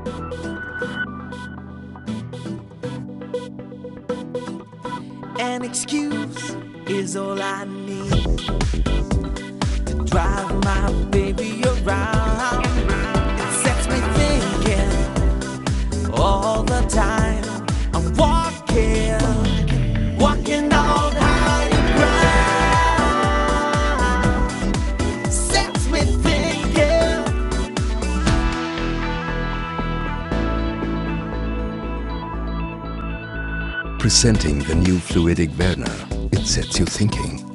An excuse is all I need to drive my baby around. It sets me thinking all the time. I'm walking on higher ground. Sets me thinking. Presenting the new fluidic Verna, it sets you thinking.